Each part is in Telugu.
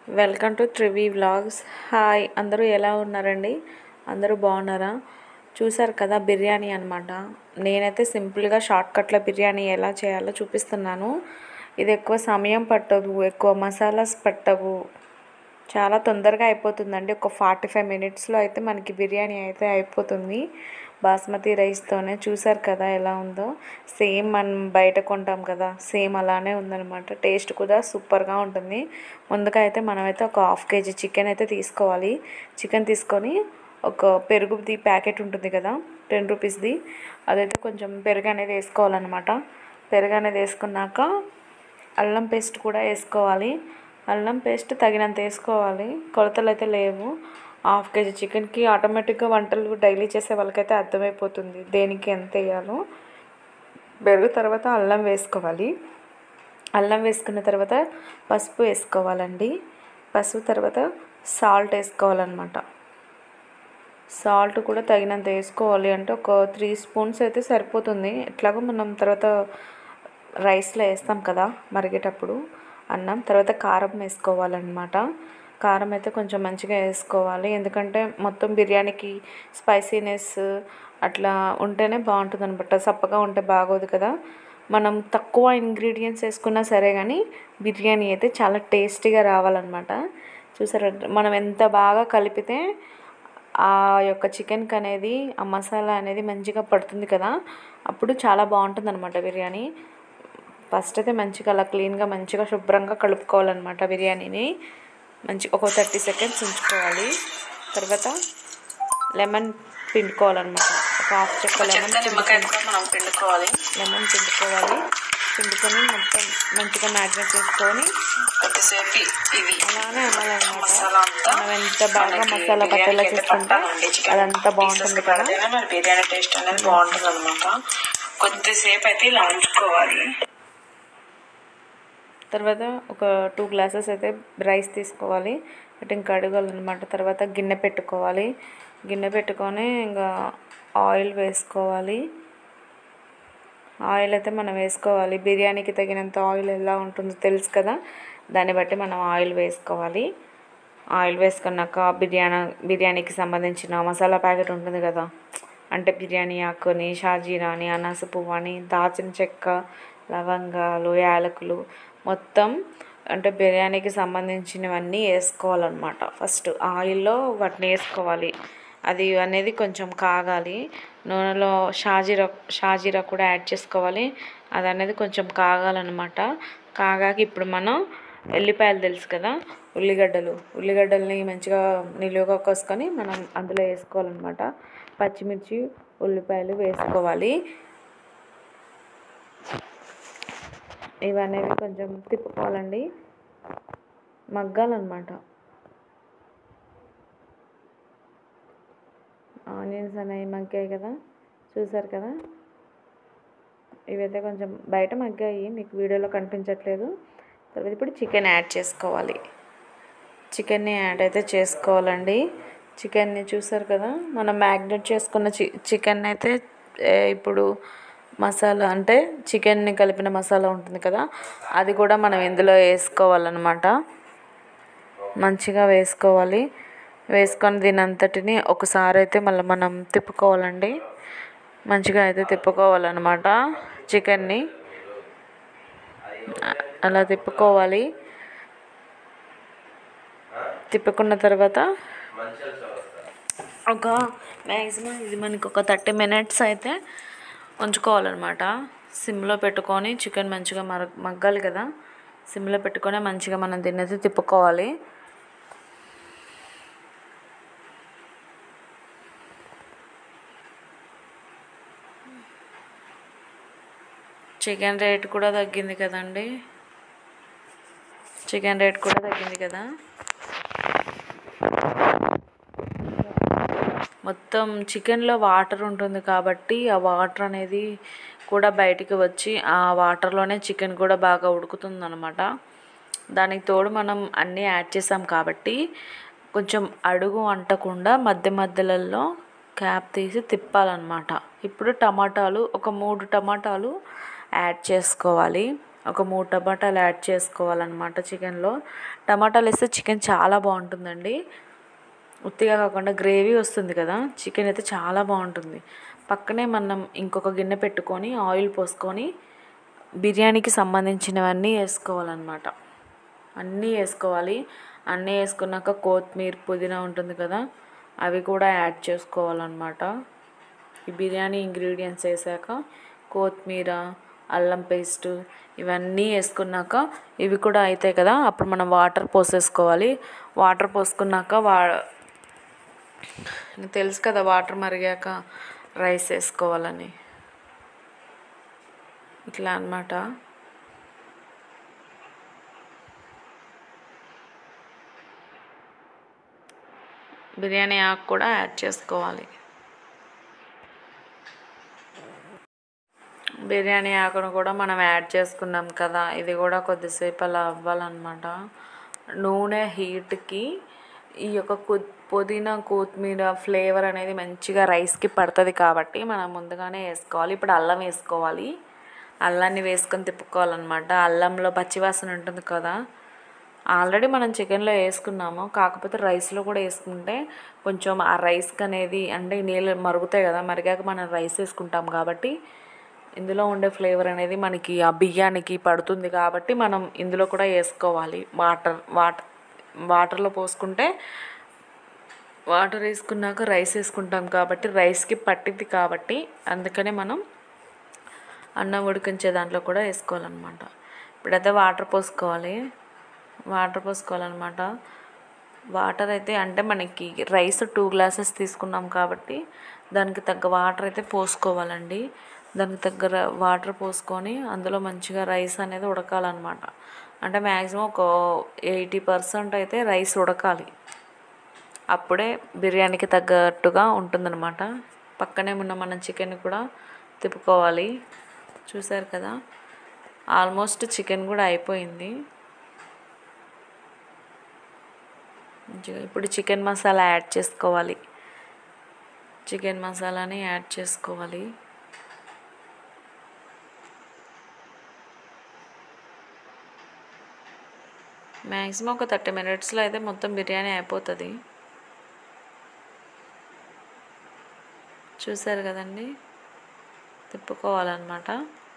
Welcome to Trivi vlogs. Hi, అందరూ ఎలా ఉన్నారండి? అందరూ బాగున్నారా? చూసారు కదా, బిర్యానీ అనమాట. నేనైతే సింపుల్గా షార్ట్కట్లో బిర్యానీ ఎలా చేయాలో చూపిస్తున్నాను. ఇది ఎక్కువ సమయం పట్టదు, ఎక్కువ మసాలాస్ పట్టవు, చాలా తొందరగా అయిపోతుందండి. ఒక 45 మినిట్స్లో అయితే మనకి బిర్యానీ అయితే అయిపోతుంది. బాస్మతి రైస్తోనే. చూసారు కదా ఎలా ఉందో. సేమ్ మనం బయట కొంటాం కదా, సేమ్ అలానే ఉందన్నమాట. టేస్ట్ కూడా సూపర్గా ఉంటుంది. ముందుగా అయితే మనమైతే ఒక 1/2 kg చికెన్ అయితే తీసుకోవాలి. చికెన్ తీసుకొని ఒక పెరుగుది ప్యాకెట్ ఉంటుంది కదా, 10 రూపీస్ది, అదైతే కొంచెం పెరుగు అనేది వేసుకోవాలన్నమాట. పెరుగు అనేది వేసుకున్నాక అల్లం పేస్ట్ కూడా వేసుకోవాలి. అల్లం పేస్ట్ తగినంత వేసుకోవాలి, కొలతలు అయితే లేవు. 1/2 kg చికెన్కి ఆటోమేటిక్గా వంటలు డైలీ చేసే వాళ్ళకైతే అర్థమైపోతుంది దేనికి ఎంత వేయాలో. పెరుగు తర్వాత అల్లం వేసుకోవాలి. అల్లం వేసుకున్న తర్వాత పసుపు వేసుకోవాలండి. పసుపు తర్వాత సాల్ట్ వేసుకోవాలన్నమాట. సాల్ట్ కూడా తగినంత వేసుకోవాలి, అంటే ఒక 3 స్పూన్స్ అయితే సరిపోతుంది. ఎట్లాగో మనం తర్వాత రైస్లో వేస్తాం కదా మరిగేటప్పుడు అన్నం. తర్వాత కారం వేసుకోవాలన్నమాట. కారం అయితే కొంచెం మంచిగా వేసుకోవాలి, ఎందుకంటే మొత్తం బిర్యానీకి స్పైసీనెస్ అట్లా ఉంటేనే బాగుంటుంది అనమాట. సప్పగా ఉంటే బాగోదు కదా. మనం తక్కువ ఇంగ్రీడియంట్స్ వేసుకున్నా సరే కానీ బిర్యానీ అయితే చాలా టేస్టీగా రావాలన్నమాట. చూసారా, మనం ఎంత బాగా కలిపితే ఆ యొక్క చికెన్కి అనేది ఆ మసాలా అనేది మంచిగా పడుతుంది కదా, అప్పుడు చాలా బాగుంటుంది అనమాట బిర్యానీ. ఫస్ట్ అయితే మంచిగా అలా క్లీన్గా మంచిగా శుభ్రంగా కలుపుకోవాలన్నమాట బిర్యానీని. ఒక 30 సెకండ్స్ ఉంచుకోవాలి. తర్వాత లెమన్ పిండుకోవాలన్నమాట. ఒక 1/2 చెక్క లెమన్ పిండుకోవాలి. పిండుకొని మొత్తం మంచిగా మ్యాగ్నేట్ చేసుకొని కొద్దిసేపు అలానే అవ్వాలన్నమాట. మనం ఎంత బాగా మసాలా పట్టేలా చేసుకుంటే అదంతా బాగుంటుంది కదా, బిర్యానీ టేస్ట్ అనేది బాగుంటుంది అనమాట. కొద్దిసేపు అయితే ఇలా ఉంచుకోవాలి. తర్వాత ఒక 2 గ్లాసెస్ అయితే రైస్ తీసుకోవాలి, అంటే ఇంకా కడగాలన్నమాట. తర్వాత గిన్నె పెట్టుకోవాలి. గిన్నె పెట్టుకొని ఇంకా ఆయిల్ వేసుకోవాలి. ఆయిల్ అయితే మనం వేసుకోవాలి, బిర్యానీకి తగినంత ఆయిల్ ఎలా ఉంటుందో తెలుసు కదా, దాన్ని బట్టి మనం ఆయిల్ వేసుకోవాలి. ఆయిల్ వేసుకున్నాక బిర్యానీకి సంబంధించిన మసాలా ప్యాకెట్ ఉంటుంది కదా, అంటే బిర్యానీ ఆకుని, షాజీరా అని, అనాస పువ్వు అని, దాల్చిన చెక్క, లవంగాలు, యాలకులు మొత్తం, అంటే బిర్యానీకి సంబంధించినవన్నీ వేసుకోవాలన్నమాట. ఫస్ట్ ఆయిల్లో వాటిని వేసుకోవాలి. అది అనేది కొంచెం కాగాలి. నూనెలో షాజీరా కూడా యాడ్ చేసుకోవాలి. అది అనేది కొంచెం కాగాలన్నమాట. కాగాక ఇప్పుడు మనం ఎల్లిపాయలు తెలుసు కదా, ఉల్లిగడ్డల్ని మంచిగా నిలువుగా కోసుకొని మనం అందులో వేసుకోవాలన్నమాట. పచ్చిమిర్చి, ఉల్లిపాయలు వేసుకోవాలి. ఇవనేవి కొంచెం తిప్పుకోవాలండి, మగ్గాలన్నమాట. ఆనియన్స్ అనేవి మగ్గాయి కదా, చూసారు కదా. ఇవైతే కొంచెం బయట మగ్గాయి, మీకు వీడియోలో కనిపించట్లేదు. తర్వాత ఇప్పుడు చికెన్ యాడ్ చేసుకోవాలి. చికెన్ని యాడ్ అయితే చేసుకోవాలండి. చికెన్ని చూసారు కదా, మనం మ్యాగ్నేట్ చేసుకున్న చికెన్ అయితే ఇప్పుడు మసాలా, అంటే చికెన్ని కలిపిన మసాలా ఉంటుంది కదా, అది కూడా మనం ఇందులో వేసుకోవాలన్నమాట. మంచిగా వేసుకోవాలి. వేసుకొని దీని అంతటిని ఒకసారి అయితే మళ్ళీ మనం తిప్పుకోవాలండి. మంచిగా అయితే తిప్పుకోవాలన్నమాట. చికెన్ని అలా తిప్పుకోవాలి. తిప్పుకున్న తర్వాత ఒక మ్యాక్సిమం ఇది మనకి ఒక 30 మినిట్స్ అయితే ఉంచుకోవాలన్నమాట. సిమ్లో పెట్టుకొని చికెన్ మంచిగా మగ్గాలి కదా, సిమ్లో పెట్టుకొని మంచిగా మనం దీన్ని అయితే తిప్పుకోవాలి. చికెన్ రేట్ కూడా తగ్గింది కదండి, మొత్తం చికెన్లో వాటర్ ఉంటుంది కాబట్టి ఆ వాటర్ అనేది కూడా బయటికి వచ్చి ఆ వాటర్లోనే చికెన్ కూడా బాగా ఉడుకుతుంది అనమాట. దానికి తోడు మనం అన్నీ యాడ్ చేసాం కాబట్టి కొంచెం అడుగు అంటకుండా మధ్యలో క్యాప్ తీసి తిప్పాలన్నమాట. ఇప్పుడు టమాటాలు ఒక 3 టమాటాలు యాడ్ చేసుకోవాలి. ఒక 3 టమాటాలు యాడ్ చేసుకోవాలన్నమాట చికెన్లో. టమాటాలు వేస్తే చికెన్ చాలా బాగుంటుందండి. ఉత్తిగా కాకుండా గ్రేవీ వస్తుంది కదా, చికెన్ అయితే చాలా బాగుంటుంది. పక్కనే మనం ఇంకొక గిన్నె పెట్టుకొని ఆయిల్ పోసుకొని బిర్యానీకి సంబంధించినవన్నీ వేసుకోవాలన్నమాట. అన్నీ వేసుకోవాలి. అన్నీ వేసుకున్నాక కొత్తిమీర పుదీనా ఉంటుంది కదా, అవి కూడా యాడ్ చేసుకోవాలన్నమాట. ఈ బిర్యానీ ఇంగ్రీడియంట్స్ వేసాక కొత్తిమీర, అల్లం పేస్టు ఇవన్నీ వేసుకున్నాక ఇవి కూడా అవుతాయి కదా, అప్పుడు మనం వాటర్ పోసేసుకోవాలి. వాటర్ పోసుకున్నాక తెలుసు కదా వాటర్ మరిగాక రైస్ వేసుకోవాలని, ఇట్లా అన్నమాట. బిర్యానీ ఆకు కూడా యాడ్ చేసుకోవాలి. బిర్యానీ ఆకును కూడా మనం యాడ్ చేసుకున్నాం కదా, ఇది కూడా కొద్దిసేపు అలా అవ్వాలన్నమాట. నూనె హీట్కి ఈ యొక్క పుదీనా కొత్తిమీర ఫ్లేవర్ అనేది మంచిగా రైస్కి పడుతుంది కాబట్టి మనం ముందుగానే వేసుకోవాలి. ఇప్పుడు అల్లం వేసుకోవాలి. అల్లాన్ని వేసుకొని తిప్పుకోవాలన్నమాట. అల్లంలో పచ్చివాసన ఉంటుంది కదా, ఆల్రెడీ మనం చికెన్లో వేసుకున్నాము, కాకపోతే రైస్లో కూడా వేసుకుంటే కొంచెం ఆ రైస్కి అనేది అంటే నీళ్ళు మరుగుతాయి కదా, మరిగాక మనం రైస్ వేసుకుంటాం కాబట్టి ఇందులో ఉండే ఫ్లేవర్ అనేది మనకి ఆ బియ్యానికి పడుతుంది కాబట్టి మనం ఇందులో కూడా వేసుకోవాలి. వాటర్లో పోసుకుంటే వాటర్ వేసుకున్నాక రైస్ వేసుకుంటాం కాబట్టి రైస్కి పట్టింది కాబట్టి అందుకనే మనం అన్నం ఉడికించే దాంట్లో కూడా వేసుకోవాలన్నమాట. ఇప్పుడైతే వాటర్ పోసుకోవాలన్నమాట. వాటర్ అయితే అంటే మనకి రైస్ 2 గ్లాసెస్ తీసుకున్నాం కాబట్టి దానికి తగ్గ వాటర్ అయితే పోసుకోవాలండి. దానికి తగ్గ వాటర్ పోసుకొని అందులో మంచిగా రైస్ అనేది ఉడకాలన్నమాట. అంటే మ్యాక్సిమం ఒక 80% అయితే రైస్ ఉడకాలి, అప్పుడే బిర్యానీకి తగ్గట్టుగా ఉంటుందన్నమాట. పక్కనే ఉన్న మనం చికెన్ కూడా తిప్పుకోవాలి. చూసారు కదా, ఆల్మోస్ట్ చికెన్ కూడా అయిపోయింది. ఇప్పుడు చికెన్ మసాలా యాడ్ చేసుకోవాలి. చికెన్ మసాలాని యాడ్ చేసుకోవాలి. మ్యాక్సిమం ఒక 30 మినిట్స్లో అయితే మొత్తం బిర్యానీ అయిపోతుంది. చూసారు కదండి, తిప్పుకోవాలన్నమాట.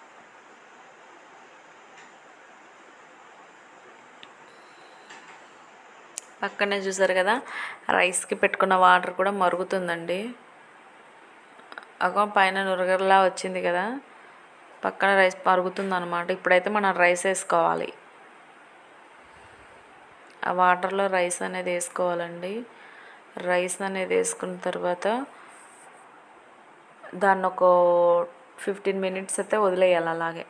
పక్కనే చూసారు కదా, రైస్కి పెట్టుకున్న వాటర్ కూడా మరుగుతుందండి. అగో పైన నురగలా వచ్చింది కదా, పక్కన రైస్ మరుగుతుంది అనమాట. ఇప్పుడైతే మనం రైస్ వేసుకోవాలి. ఆ వాటర్లో రైస్ అనేది వేసుకోవాలండి. రైస్ అనేది వేసుకున్న తర్వాత దాన్ని ఒక 15 మినిట్స్ అయితే వదిలేయాలి. అలాగే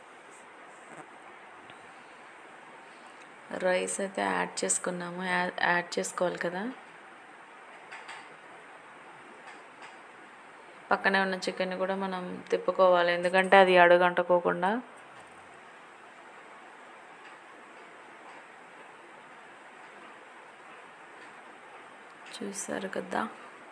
రైస్ అయితే యాడ్ చేసుకున్నాము, యాడ్ చేసుకోవాలి కదా. పక్కనే ఉన్న చికెన్ కూడా మనం తిప్పుకోవాలి, ఎందుకంటే అది అడుగంటుకోకుండా. చూసారు కదా,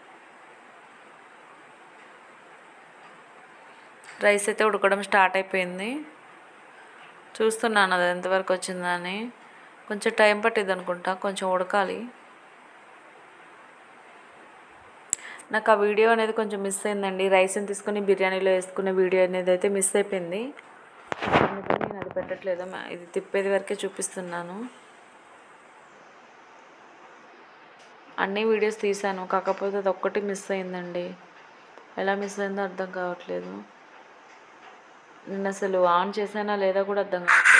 రైస్ అయితే ఉడకడం స్టార్ట్ అయిపోయింది. చూస్తున్నాను అది ఎంతవరకు వచ్చిందని. కొంచెం టైం పట్టింది అనుకుంటా, కొంచెం ఉడకాలి. నాకు ఆ వీడియో అనేది కొంచెం మిస్ అయిందండి. రైస్ని తీసుకుని బిర్యానీలో వేసుకునే వీడియో అనేది అయితే మిస్ అయిపోయింది, అందుకని నేను అది పెట్టట్లేదు. ఇది తిప్పేది వరకే చూపిస్తున్నాను. అన్ని వీడియోస్ తీసాను, కాకపోతే అది ఒక్కటి మిస్ అయిందండి. ఎలా మిస్ అయిందో అర్థం కావట్లేదు. నేను అసలు ఆన్ చేసానా లేదా కూడా అర్థం కావట్లేదు.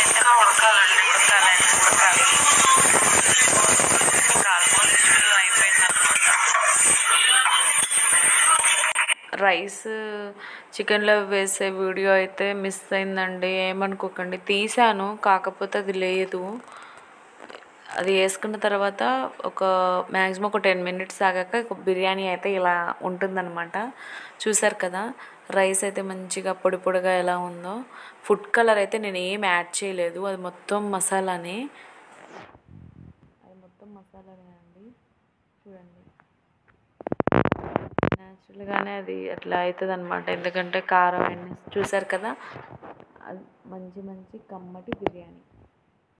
రైస్ చికెన్లో వేసే వీడియో అయితే మిస్ అయిందండి, ఏమనుకోకండి. తీసాను, కాకపోతే అది లేదు. అది వేసుకున్న తర్వాత ఒక మ్యాక్సిమం ఒక 10 మినిట్స్ ఆగాక బిర్యానీ అయితే ఇలా ఉంటుందన్నమాట. చూసారు కదా, రైస్ అయితే మంచిగా పొడి పొడిగా ఎలా ఉందో. ఫుడ్ కలర్ అయితే నేను ఏం యాడ్ చేయలేదు, అది మొత్తం మసాలానే. అండి, చూడండి, న్యాచురల్గానే అది అట్లా అవుతుంది అనమాట. ఎందుకంటే కారం చూసారు కదా, మంచి మంచి కమ్మటి బిర్యానీ.